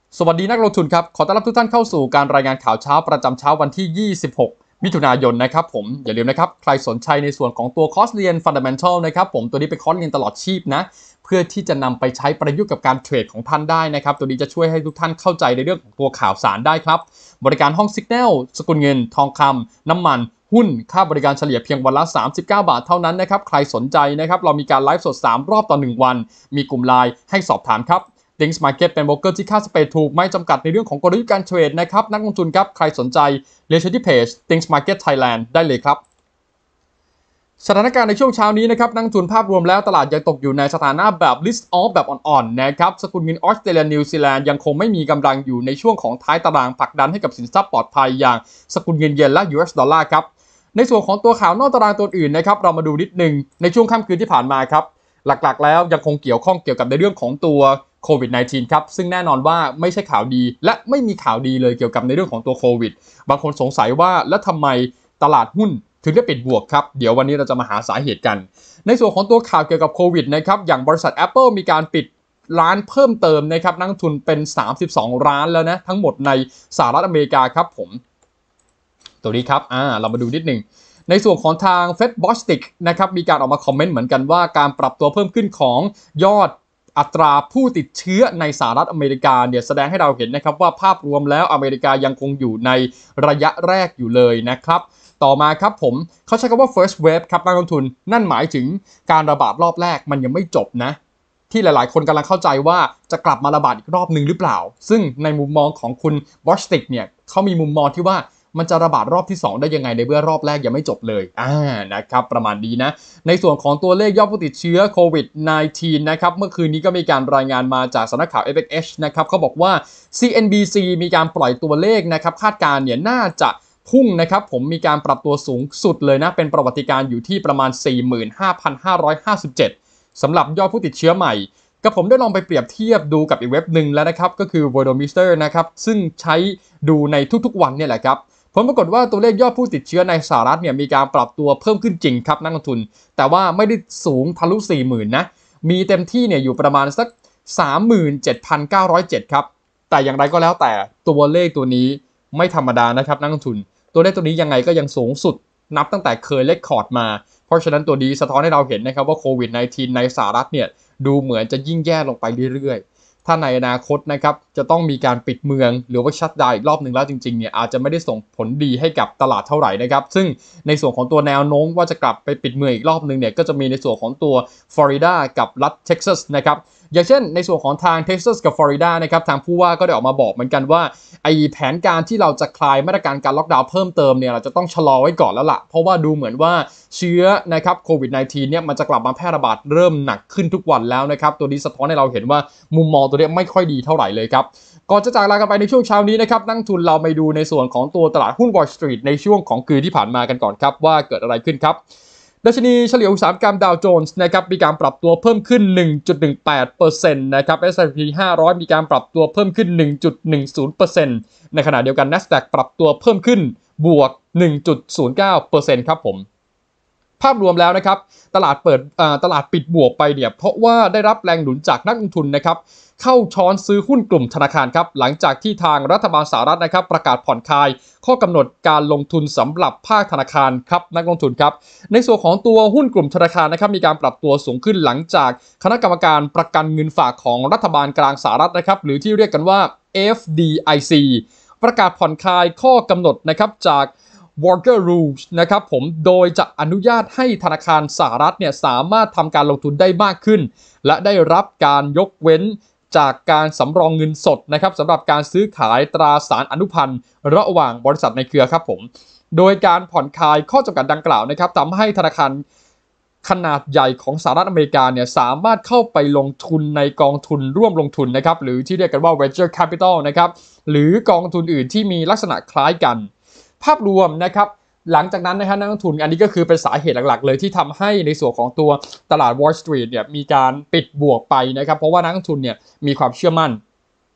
สวัสดีนักลงทุนครับขอต้อนรับทุกท่านเข้าสู่การรายงานข่าวเช้าประจำเช้าวันที่ 26 มิถุนายนนะครับผมอย่าลืมนะครับใครสนใจในส่วนของตัวคอร์สเรียน Fundamental นะครับผมตัวนี้เป็นคอร์สเรียนตลอดชีพนะเพื่อที่จะนำไปใช้ประยุกต์กับการเทรดของท่านได้นะครับตัวนี้จะช่วยให้ทุกท่านเข้าใจในเรื่องของตัวข่าวสารได้ครับบริการห้อง Signal สกุลเงินทองคำน้ำมันหุ้นค่าบริการเฉลี่ยเพียงวันละ39 บาทเท่านั้นนะครับใครสนใจนะครับเรามีการไลฟ์สด3รอบต่อ1วันมีกลุ่มไลน์ให้สอบถามครับThings Market เป็นโบรกเกอร์ที่ค่าสเปรดถูกไม่จำกัดในเรื่องของกลยุทธ์การเทรดนะครับนักลงทุนครับใครสนใจเรียนเชิญที่เพจ Things Market Thailand ได้เลยครับสถานการณ์ในช่วงเช้านี้นะครับนักลงทุนภาพรวมแล้วตลาดยังตกอยู่ในสถานะแบบ risk off แบบอ่อนๆนะครับสกุลเงินออสเตรเลียนิวซีแลนด์ยังคงไม่มีกำลังอยู่ในช่วงของท้ายตารางผลักดันให้กับสินทรัพย์ปลอดภัยอย่างสกุลเงินเยนและ US ดอลลาร์ครับในส่วนของตัวข่าวนอกตารางตัวอื่นนะครับเรามาดูนิดนึงในช่วงค่ำคืนที่ผ่านมาครับหลักๆแล้วยังคงเกี่ยวข้องเกี่ยวกับในเรื่องของตัวโควิด -19 ครับซึ่งแน่นอนว่าไม่ใช่ข่าวดีและไม่มีข่าวดีเลยเกี่ยวกับในเรื่องของตัวโควิดบางคนสงสัยว่าแล้วทำไมตลาดหุ้นถึงได้ปิดบวกครับเดี๋ยววันนี้เราจะมาหาสาเหตุกันในส่วนของตัวข่าวเกี่ยวกับโควิดนะครับอย่างบริษัท Apple มีการปิดร้านเพิ่มเติมนะครับนักทุนเป็น32ร้านแล้วนะทั้งหมดในสหรัฐอเมริกาครับผมตัวนี้ครับเรามาดูนิดนึงในส่วนของทาง Fed Bostic นะครับมีการออกมาคอมเมนต์เหมือนกันว่าการปรับตัวเพิ่มขึ้นของยอดอัตราผู้ติดเชื้อในสหรัฐอเมริกาเนี่ยแสดงให้เราเห็นนะครับว่าภาพรวมแล้วอเมริกายังคงอยู่ในระยะแรกอยู่เลยนะครับต่อมาครับผมเขาใช้คำว่า first wave ครับนักลงทุนนั่นหมายถึงการระบาดรอบแรกมันยังไม่จบนะที่หลายๆคนกำลังเข้าใจว่าจะกลับมาระบาดอีกรอบนึงหรือเปล่าซึ่งในมุมมองของคุณบอสติกเนี่ยเขามีมุมมองที่ว่ามันจะระบาดรอบที่2ได้ยังไงในเมื่อรอบแรกยังไม่จบเลยนะครับประมาณนี้นะในส่วนของตัวเลขยอดผู้ติดเชื้อโควิด -19 นะครับเมื่อคืนนี้ก็มีการรายงานมาจากสำนักข่าว FXH นะครับเขาบอกว่า CNBC มีการปล่อยตัวเลขนะครับคาดการณ์เนี่ยน่าจะพุ่งนะครับผมมีการปรับตัวสูงสุดเลยนะเป็นประวัติการณ์อยู่ที่ประมาณ 45,557 สำหรับยอดผู้ติดเชื้อใหม่กับผมได้ลองไปเปรียบเทียบดูกับอีกเว็บหนึ่งแล้วนะครับก็คือ Worldometer นะครับซึ่งใช้ดูในทุกๆวันเนี่ยแหละครับผลปรากฏว่าตัวเลขยอดผู้ติดเชื้อในสหรัฐเนี่ยมีการปรับตัวเพิ่มขึ้นจริงครับนักลงทุนแต่ว่าไม่ได้สูงทะลุ 40,000 นะมีเต็มที่เนี่ยอยู่ประมาณสัก 37,907 ครับแต่อย่างไรก็แล้วแต่ตัวเลขตัวนี้ไม่ธรรมดานะครับนักลงทุนตัวเลขตัวนี้ยังไงก็ยังสูงสุดนับตั้งแต่เคยเลคคอร์ดมาเพราะฉะนั้นตัวนี้สะท้อนให้เราเห็นนะครับว่าโควิด -19 ในสหรัฐเนี่ยดูเหมือนจะยิ่งแย่ลงไปเรื่อยๆถ้าในอนาคตนะครับจะต้องมีการปิดเมืองหรือว่าชัตดาวน์อีกรอบหนึ่งแล้วจริงๆเนี่ยอาจจะไม่ได้ส่งผลดีให้กับตลาดเท่าไหร่นะครับซึ่งในส่วนของตัวแนวโน้มว่าจะกลับไปปิดเมืองอีกรอบหนึ่งเนี่ยก็จะมีในส่วนของตัวฟลอริดากับรัฐเท็กซัสนะครับอย่างเช่นในส่วนของทางเท็กซัสกับฟลอริดานะครับทางผู้ว่าก็ได้ออกมาบอกเหมือนกันว่าไอแผนการที่เราจะคลายมาตรการการล็อกดาวน์เพิ่มเติมเนี่ยเราจะต้องชะลอไว้ก่อนแล้วล่ะเพราะว่าดูเหมือนว่าเชื้อนะครับโควิด -19 เนี่ยมันจะกลับมาแพร่ระบาดเริ่มหนักขึ้นทุกวันแล้วนะครับตัวนี้สะท้อนให้เราเห็นว่ามุมมองตัวนี้ไม่ค่อยดีเท่าไหร่เลยครับก่อนจะจากลากันไปในช่วงเช้านี้นะครับนักทุนเราไปดูในส่วนของตัวตลาดหุ้น Wall Street ในช่วงของคืนที่ผ่านมากันก่อนครับว่าเกิดอะไรขึ้นครับดัชนีเฉลี่ยอุตสาหกรรมดาวโจนส์นะครับมีการปรับตัวเพิ่มขึ้น 1.18% นะครับ S&P 500 มีการปรับตัวเพิ่มขึ้น 1.10% ในขณะเดียวกัน NASDAQ ปรับตัวเพิ่มขึ้นบวก 1.09% ครับผมภาพรวมแล้วนะครับตลาดปิดบวกไปเนี่ยเพราะว่าได้รับแรงหนุนจากนักลงทุนนะครับเข้าช้อนซื้อหุ้นกลุ่มธนาคารครับหลังจากที่ทางรัฐบาลสหรัฐนะครับประกาศผ่อนคลายข้อกำหนดการลงทุนสำหรับภาคธนาคารครับนักลงทุนครับในส่วนของตัวหุ้นกลุ่มธนาคารนะครับมีการปรับตัวสูงขึ้นหลังจากคณะกรรมการประกันเงินฝากของรัฐบาลกลางสหรัฐนะครับหรือที่เรียกกันว่า FDIC ประกาศผ่อนคลายข้อกำหนดนะครับจากVolcker Rules นะครับผมโดยจะอนุญาตให้ธนาคารสหรัฐเนี่ยสามารถทำการลงทุนได้มากขึ้นและได้รับการยกเว้นจากการสำรองเงินสดนะครับสำหรับการซื้อขายตราสารอนุพันธ์ระหว่างบริษัทในเครือครับผมโดยการผ่อนคลายข้อจำกัดดังกล่าวนะครับทำให้ธนาคารขนาดใหญ่ของสหรัฐอเมริกาเนี่ยสามารถเข้าไปลงทุนในกองทุนร่วมลงทุนนะครับหรือที่เรียกกันว่า venture capital นะครับหรือกองทุนอื่นที่มีลักษณะคล้ายกันภาพรวมนะครับหลังจากนั้นนะครับนักลงทุนอันนี้ก็คือเป็นสาเหตุหลักๆเลยที่ทำให้ในส่วนของตัวตลาด Wall Street เนี่ยมีการปิดบวกไปนะครับเพราะว่านักลงทุนเนี่ยมีความเชื่อมั่น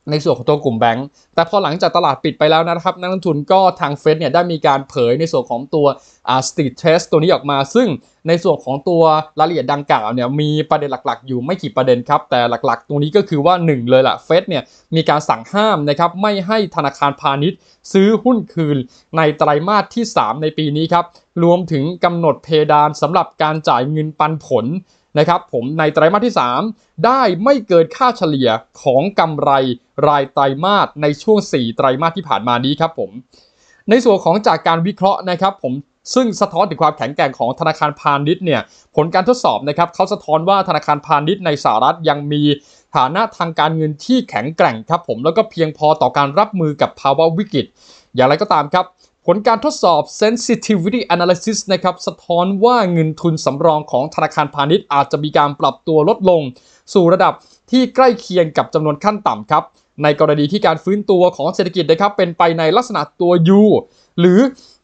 ในส่วนของตัวกลุ่มแบงก์แต่พอหลังจากตลาดปิดไปแล้วนะครับนักลงทุนก็ทางเฟดเนี่ยได้มีการเผยในส่วนของตัวstreet test ตัวนี้ออกมาซึ่งในส่วนของตัวรายละเอียดดังกล่าวเนี่ยมีประเด็นหลักๆอยู่ไม่กี่ประเด็นครับแต่หลักๆตรงนี้ก็คือว่า1เลยล่ะเฟดเนี่ยมีการสั่งห้ามนะครับไม่ให้ธนาคารพาณิชย์ซื้อหุ้นคืนในไตรมาสที่3ในปีนี้ครับรวมถึงกำหนดเพดานสำหรับการจ่ายเงินปันผลนะครับผมในไตรมาสที่3ได้ไม่เกินค่าเฉลี่ยของกำไรรายไตรมาสในช่วง4ไตรมาสที่ผ่านมานี้ครับผมในส่วนของจากการวิเคราะห์นะครับผมซึ่งสะท้อนถึงความแข็งแกร่งของธนาคารพาณิชย์เนี่ยผลการทดสอบนะครับเขาสะท้อนว่าธนาคารพาณิชย์ในสหรัฐยังมีฐานะทางการเงินที่แข็งแกร่งครับผมแล้วก็เพียงพอต่อการรับมือกับภาวะวิกฤตอย่างไรก็ตามครับผลการทดสอบ sensitivity analysis นะครับสะท้อนว่าเงินทุนสำรองของธนาคารพาณิชย์อาจจะมีการปรับตัวลดลงสู่ระดับที่ใกล้เคียงกับจำนวนขั้นต่ำครับในกรณีที่การฟื้นตัวของเศรษฐกิจนะครับเป็นไปในลักษณะตัว U หรือ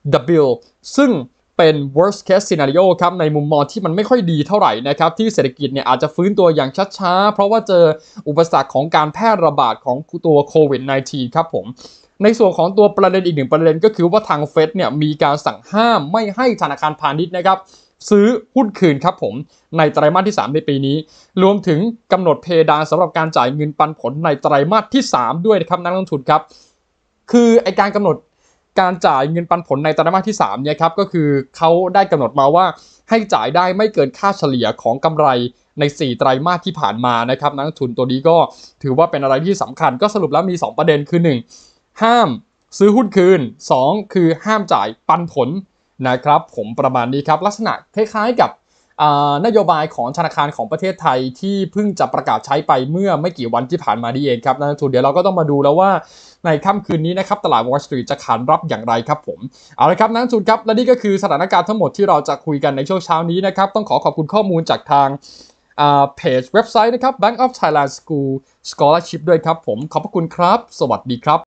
W ซึ่งเป็น worst case scenario ครับในมุมมองที่มันไม่ค่อยดีเท่าไหร่นะครับที่เศรษฐกิจเนี่ยอาจจะฟื้นตัวอย่างช้าๆเพราะว่าเจออุปสรรคของการแพร่ระบาดของตัวโควิด -19 ครับผมในส่วนของตัวประเด็นอีกหนึ่งประเด็นก็คือว่าทางเฟดเนี่ยมีการสั่งห้ามไม่ให้ธนาคารพาณิชย์นะครับซื้อหุ้นคืนครับผมในไตรมาสที่3ในปีนี้รวมถึงกำหนดเพดานสำหรับการจ่ายเงินปันผลในไตรมาสที่3ด้วยนะครับนักลงทุนครับคือไอการกำหนดการจ่ายเงินปันผลในไตรมาสที่3เนี่ยครับก็คือเขาได้กำหนดมาว่าให้จ่ายได้ไม่เกินค่าเฉลี่ยของกำไรใน4ไตรมาสที่ผ่านมานะครับนักลงทุนตัวนี้ก็ถือว่าเป็นอะไรที่สำคัญก็สรุปแล้วมี2ประเด็นคือ1ห้ามซื้อหุ้นคืน2คือห้ามจ่ายปันผลนะครับผมประมาณนี้ครับลักษณะคล้ายๆกับนโยบายของธนาคารของประเทศไทยที่เพิ่งจะประกาศใช้ไปเมื่อไม่กี่วันที่ผ่านมานี้เองครับนักลงทุนเดี๋ยวเราก็ต้องมาดูแล้วว่าในค่ำคืนนี้นะครับตลาด Wall Street จะขานรับอย่างไรครับผมเอาละครับนักลงทุนครับและนี่ก็คือสถานการณ์ทั้งหมดที่เราจะคุยกันในช่วงเช้านี้นะครับต้องขอบคุณข้อมูลจากทางเพจเว็บไซต์นะครับ Bank of Thailand School Scholarship ด้วยครับผมขอบพระคุณครับสวัสดีครับ